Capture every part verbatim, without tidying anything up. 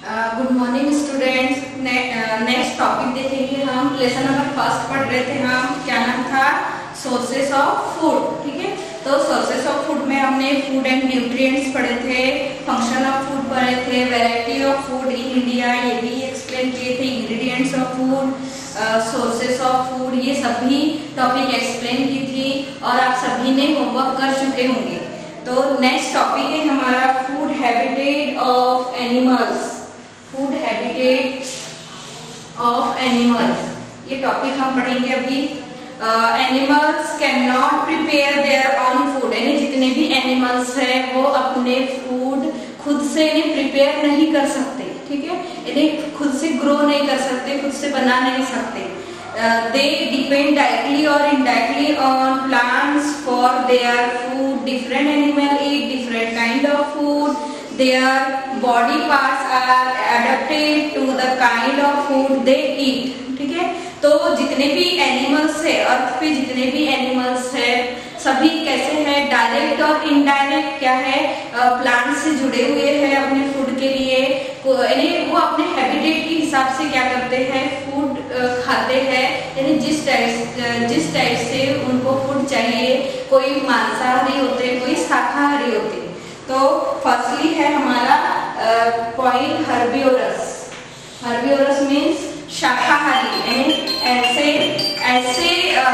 Good morning students. Next topic देखेंगे हम। Lesson number first पढ़ रहे थे हम, क्या नाम था? Sources of food. ठीक है, तो सोर्सेस ऑफ फूड में हमने फूड एंड न्यूट्रिएंट्स पढ़े थे, फंक्शन ऑफ फूड पढ़े थे, variety of food in India ये भी एक्सप्लेन किए थे, ingredients of food, sources of food, ये सभी टॉपिक एक्सप्लेन की थी और आप सभी ने होमवर्क कर चुके होंगे। तो नेक्स्ट टॉपिक है हमारा food habitat of animals. Food habitat of animals ये टॉपिक हम पढ़ेंगे अभी। Animals can not prepare their own food, यानी जितने भी एनिमल्स हैं वो अपने फूड खुद से यानी प्रिपेयर नहीं कर सकते। ठीक है, यानी खुद से ग्रो नहीं कर सकते, खुद से बना नहीं सकते। दे डिपेंड डायरेक्टली और indirectly on plants for their food. Different animal eat different kind of food. Their body parts are adapted to the kind of food they eat। ठीक है, तो जितने भी एनिमल्स है अर्थ पे जितने भी एनिमल्स है सभी कैसे हैं? डायरेक्ट और इनडायरेक्ट क्या है? प्लांट से जुड़े हुए हैं अपने फूड के लिए, यानी वो अपने हैबिटेट के हिसाब से क्या करते हैं? फूड खाते हैं, यानी जिस टाइप जिस टाइप से उनको फूड चाहिए। कोई मांसाहारी होते हैं, कोई शाकाहारी होते हैं। तो फर्स्टली है हमारा पॉइंट हर्बिवोरस। हर्बिवोरस मीन्स शाकाहारी, यानी ऐसे ऐसे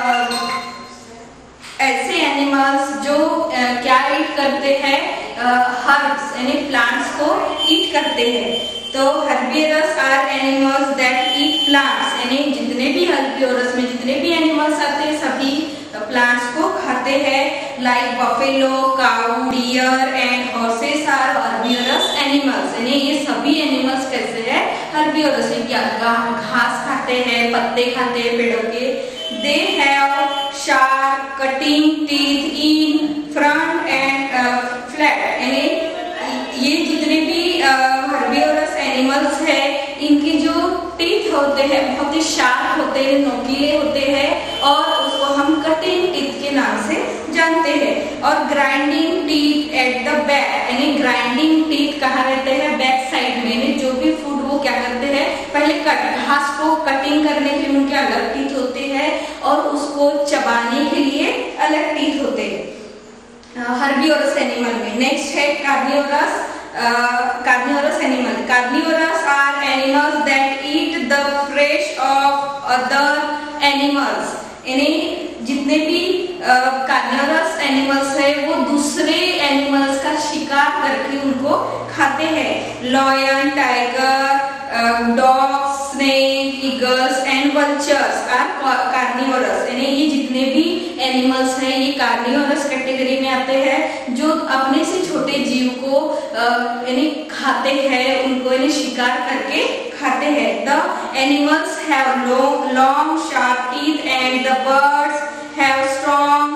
ऐसे एनिमल्स जो आ, क्या ईट करते हैं? हर्ब्स यानी प्लांट्स को ईट करते हैं। तो herbivorous are animals that eat plants, यानी जितने भी हर्बिवोरस में जितने भी एनिमल्स आते हैं सभी प्लांट्स को खाते हैं। Like buffalo, cow, deer and horses are herbivorous animals, यानी ये सभी एनिमल्स कैसे हैं? हर्बिवोरस, घास खाते हैं, पत्ते खाते हैं पेड़ों के। They have sharp cutting teeth in front and flat, यानी ये जितने भी हर्बिवोरस एनिमल्स है इनके जो टीथ होते हैं बहुत ही शार्प होते हैं, नोकीले होते हैं और उसको हम कटिंग टीथ के नाम से जानते हैं। और grinding teeth at the back, यानी ग्राइंडिंग टीथ कहाँ रहते हैं? बैक साइड में, यानी जो भी फूड वो क्या करते हैं? पहले कट घास को कटिंग करने के लिए उनके अलग टीथ होते हैं और उसको चबाने के लिए अलग टीथ होते हैं हर्बिवोरस एनिमल में। नेक्स्ट है carnivorous. Carnivorous animal. Carnivorous are animals that eat the flesh of other animals, यानी जितने भी कार्निवोरस एनिमल्स है वो दूसरे एनिमल्स का शिकार करके उनको खाते हैं। Lion, tiger, dog, snake, eagles and vultures are carnivorous, यानी ये जितने भी एनिमल्स हैं ये कार्निवोरस कैटेगरी में आते हैं, जो अपने से छोटे जीव को यानी खाते हैं, उनको यानी शिकार करके खाते हैं। The animals have long long sharp teeth and the birds have strong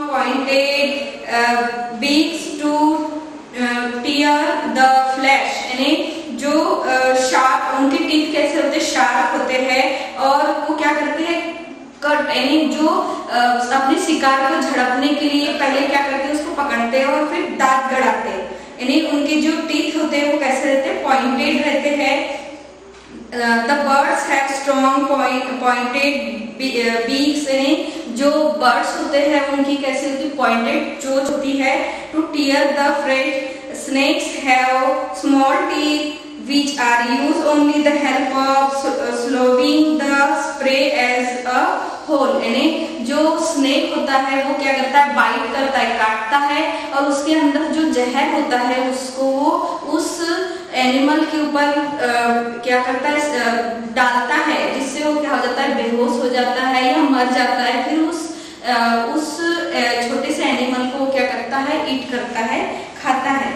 pointed beaks to tear the flesh, यानी जो शार्प उनके टीथ कैसे होते? शार्प होते हैं और वो क्या करते हैं? कट, यानी जो अपने शिकार को झड़पने के लिए पहले क्या करते हैं? उसको पकड़ते हैं और फिर दांत गड़ाते हैं, यानी उनके जो टीथ होते हैं वो कैसे रहते हैं? पॉइंटेड रहते हैं। The birds have strong pointed beaks, यानी जो बर्ड्स होते हैं उनकी कैसे होती? पॉइंटेड चोंच होती है। To tear the flesh. Snakes have small teeth which are used only the help of swallowing the prey as a whole, यानी जो स्नेक होता है वो क्या करता है? बाइट करता है, काटता है और उसके अंदर जो जहर होता है उसको वो उस एनिमल के ऊपर क्या करता है? डालता है, जिससे वो क्या हो जाता है? बेहोश हो जाता है या मर जाता है। फिर उस आ, उस छोटे से एनिमल को क्या करता है? ईट करता है, खाता है।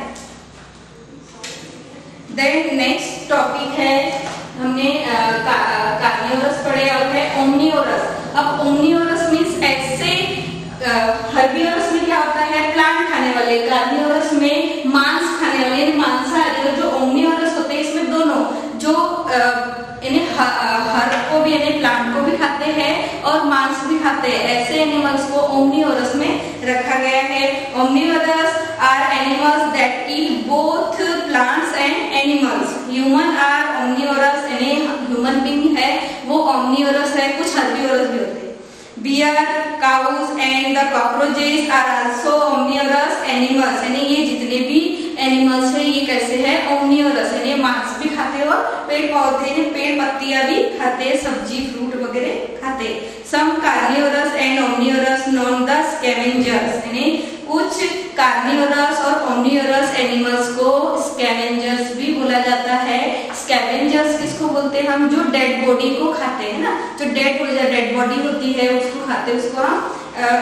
देन नेक्स्ट टॉपिक है हमने कार्निवोरस पढ़े और है ओमनिवोरस। अब ओमनिवोरस मीन्स ऐसे हर्बिवोरस में क्या होता है? प्लांट खाने वाले, कार्निवोरस में मांस खाने वाले मांसाहारी। और जो ओमनिवोरस होते हैं इसमें दोनों जो यानी हर्ब को भी यानी प्लांट को भी खाते हैं और मांस भी खाते हैं, ऐसे एनिमल्स को ओमनिवोरस में रखा गया है। Omnivorous are animals that eat both plants and animals. Human are omnivorous, यानी ह्यूमन बीइंग है वो ओमनिवोरस है, कुछ हर्बीवोरस भी होते हैं। Bear, cows and the cockroaches are also omnivorous animals, यानी ये जितने भी एनिमल्स है ये कैसे है, ओमनिवोरस, यानी मांस भी खाते हैं और पेड़ पौधे पेड़ पत्तियां भी खाते हैं, सब्जी फ्रूट वगैरह खाते हैं। Some carnivorous and omnivorous non the scavengers, यानी कुछ कार्निवोरस और ओमनिवोरस एनिमल्स को स्कैवेंजर्स भी बोला जाता है। स्कैवेंजर्स किसको बोलते हैं हम, जो डेड बॉडी को खाते हैं ना, जो डेड डेड बॉडी होती है उसको खाते हैं, उसको हम।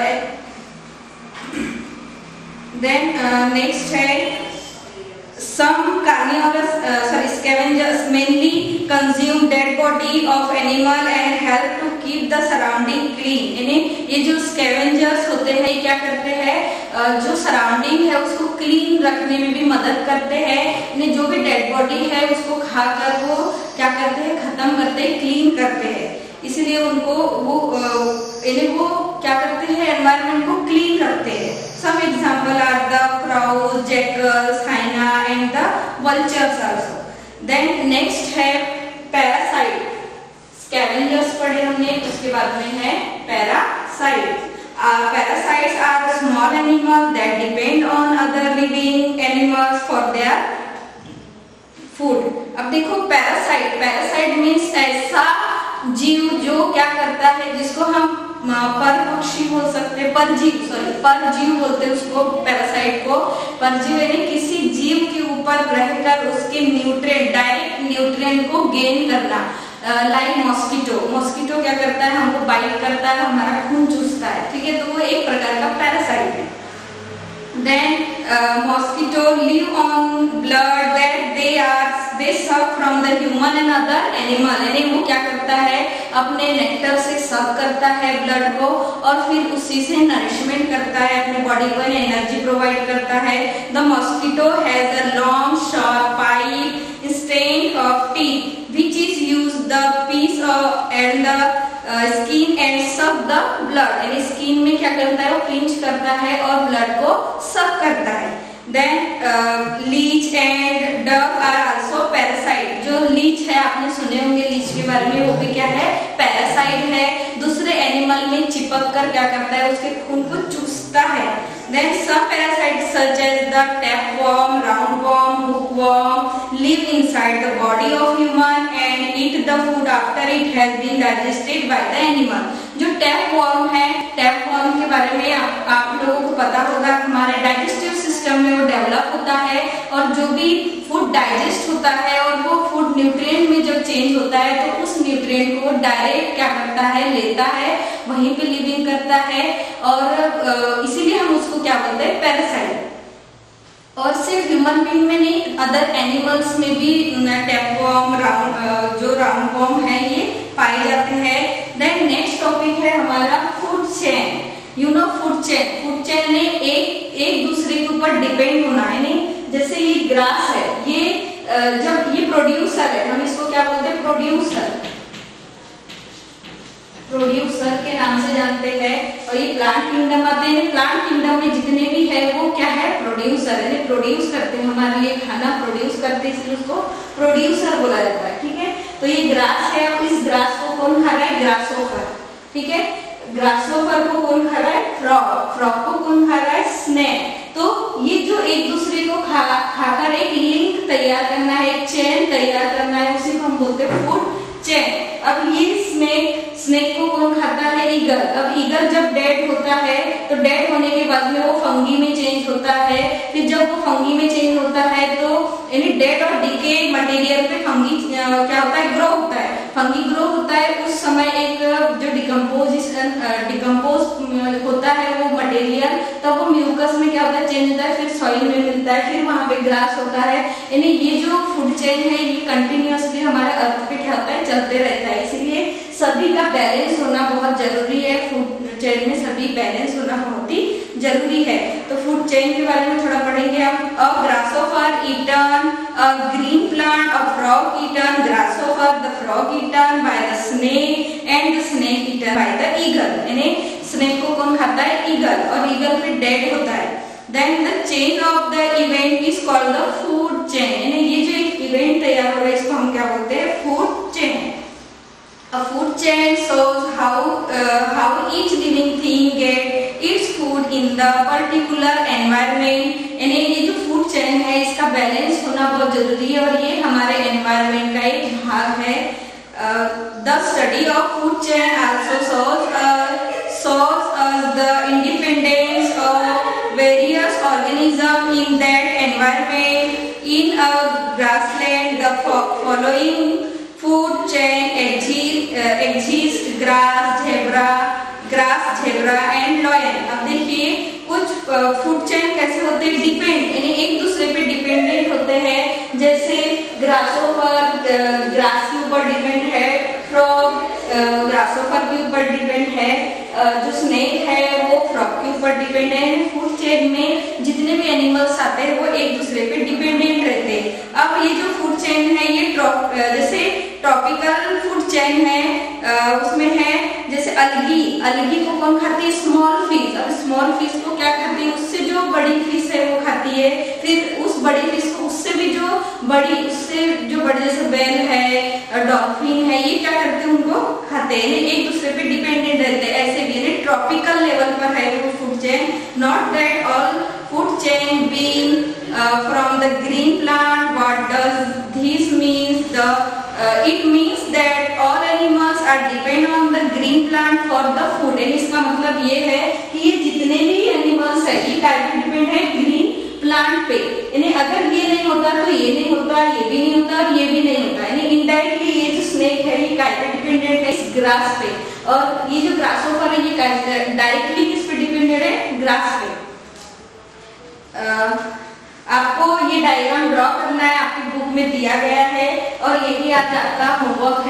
देन नेक्स्ट है some carnivorous uh, sorry scavengers mainly consume dead body of animal and help to keep the surrounding clean, यानी ये जो scavengers होते हैं क्या करते हैं, uh, जो सराउंडिंग है उसको क्लीन रखने में भी मदद करते हैं, यानी जो भी डेड बॉडी है उसको खाकर वो क्या करते हैं, खत्म करते हैं, क्लीन करते हैं, इसलिए उनको वो यानी वो क्या करते हैं, एनवायरनमेंट को क्लीन करते हैं। Some example are the crows, jackals, hyena and the vultures also. Then next है parasite. Scavengers पढ़े हमने, उसके बाद में है parasite. Uh, parasites are the small animals that depend on other living animals for their food. अब देखो parasite, parasite means ऐसा जीव जो क्या करता है, जिसको हम पर पक्षी बोल सकते हैं, परजीव सॉरी परजीव बोलते हैं उसको, पैरासाइट को। परजीव यानी किसी जीव के ऊपर रहकर उसके न्यूट्रिएंट, डायरेक्ट न्यूट्रिएंट को गेन करना। लाइक मॉस्किटो, मॉस्किटो क्या करता है, हमको बाइट करता है, हमारा खून चूसता है, ठीक है, तो वो एक प्रकार का पैरासाइट है। Then uh, mosquito live on blood that they are they suck from the human and other animal, यानी वो क्या करता है, अपने नेक्टर से सक करता है ब्लड को और फिर उसी से नरिशमेंट करता है, अपने बॉडी को एनर्जी प्रोवाइड करता है। The mosquito has a long sharp pipe instead of teeth which is used the piece of and the skin and suck the blood, यानी स्किन में क्या करता है, वो क्लिंच करता है और ब्लड को सक करता है। Then leech and duck are also parasite, जो लीच है आपने सुने होंगे लीच के बारे में, वो भी क्या है, पैरासाइट है, दूसरे एनिमल में चिपक कर क्या करता है, उसके खून को चूसता है। Then some parasites such as the tapeworm, roundworm, hookworm live inside the body of human and eat the food after it has been digested by the animal. जो tapeworm है, tapeworm के बारे में आप, आप लोगों को पता होगा, हमारे डाइजेस्टिव सिस्टम में वो डेवलप होता है और जो भी फूड डाइजेस्ट होता है और वो फूड न्यूट्रिएंट में जब चेंज होता है तो उस न्यूट्रिएंट को डायरेक्ट क्या करता है, लेता है, वहीं पे लिविंग करता है और इसीलिए हम उसको क्या बोलते हैं, पैरासाइट। और सिर्फ ह्यूमन बीइंग में नहीं, अदर एनिमल्स में भी टैपवर्म, राउंड जो राउंडवर्म है ये पाए जाते हैं। देन नेक्स्ट टॉपिक है हमारा food chain. You know food chain, food chain ने एक एक दूसरे के ऊपर डिपेंड होना है, नहीं जैसे ये ग्रास है, ये जब ये प्रोड्यूसर है, हम इसको क्या बोलते हैं, प्रोड्यूसर, प्रोड्यूसर के नाम से जानते हैं। और ये प्लांट किंगडम आते हैं, प्लांट किंगडम में जितने भी है वो क्या है, प्रोड्यूसर, यानी प्रोड्यूस करते हैं, हमारे लिए खाना प्रोड्यूस करते हैं, इसलिए उसको प्रोड्यूसर बोला जाता है, ठीक है। तो ये ग्रास है और इस ग्रास को कौन खा रहा है, ग्रासोफर, ठीक है। ग्रासोफर को कौन खा रहा है, फ्रॉग, फ्रॉग को कौन खा रहा है, स्नेक। तो ये जो एक दूसरे को खा खाकर एक लिंक तैयार करना है, एक चेन तैयार करना है, उसी को हम बोलते हैं फूड चेन। अब ये स्नेक, स्नेक को कौन खाता है, ईगल। अब ईगल जब डेड होता है तो डेड होने के बाद में वो फंगी में चेंज होता है, फिर जब वो फंगी में चेंज होता है तो यानी डेड और डिके मटेरियल पे फंगी क्या होता है, ग्रो होता है, फंगी ग्रो होता है। उस समय एक जो डिकम्पोजिशन डिकम्पोज होता है वो मटेरियल, तब वो म्यूकस में क्या होता है, चेंज होता है, फिर सॉइल में मिलता है, फिर वहां पे ग्रास होता है। यानी ये जो फूड चेन है ये कंटिन्यूअसली हमारे अर्थ पे क्या होता है, चलते रहता है, इसलिए सभी का बैलेंस होना बहुत जरूरी है। फूड चेन में सभी बैलेंस होना बहुत ही जरूरी है। तो फूड चेन के बारे में थोड़ा पढ़ेंगे हम। A grasshopper eaten a green plant, a frog eaten grasshopper, the frog eaten by the snake and the snake eaten by the eagle. यानी स्नेक को कौन खाता है, ईगल, और ईगल फिर डेड होता है। Then the chain of the event is called the food chain. यानी ये जो पर्टिकुलर एनवायरमेंट, यानी ये जो फूड चेन है इसका बैलेंस होना बहुत जरूरी है और ये हमारे एनवायरमेंट का एक भाग है। The study of food chain also shows shows us the independence of various organisms in that environment. In a grassland, the following food chain exist: grass, zebra, grass, zebra and lion. अब देखिए कुछ food chain कैसे होते हैं, depend यानी एक दूसरे पे डिपेंडेंट होते हैं। जैसे ग्रासोफर ग्रास के ऊपर डिपेंड है, फ्रॉग ग्रासोफर के ऊपर डिपेंड है, जो स्नेक है वो फ्रॉग के ऊपर डिपेंड है। फूड चेन में जितने भी एनिमल्स आते हैं वो एक दूसरे पे डिपेंडेंट रहते हैं। अब ये जो फूड चेन है ये जैसे ट्रॉपिकल फूड चेन है, उसमें है जैसे अलगी, अलगी को कौन खाती है, स्मॉल फिश। अब स्मॉल फिश को क्या खाती है, उससे जो बड़ी फिश है वो खाती है, फिर उस बड़ी फिश को उससे भी जो बड़ी उससे जो बड़े जैसे व्हेल है, डॉल्फिन है, ये क्या करते हैं, उनको खाते हैं, एक दूसरे पे डिपेंडेंट रहते हैं। ऐसे भी ट्रॉपिकल लेवल पर है वो food chain. Not that all food chain being from the green plant. What does this means? The it means that all animals are depend on the green plant for the food. इसका मतलब ये है कि ये जितने भी animals है ये क्या डिपेंड है, ग्रीन प्लांट पे। यानी अगर ये नहीं होता तो ये नहीं होता, ये भी नहीं होता और ये भी नहीं होता। यानी इनडायरेक्टली ये जो स्नेक है ये क्या डिपेंडेंट है, इस ग्रास पे, और ये जो ग्रासोफर है ये डायरेक्टली किस पे डिपेंडेंट है, ग्रास पे। आ, आपको ये डायग्राम ड्रॉ करना है, आपकी बुक में दिया गया है और यही आज आपका होमवर्क है।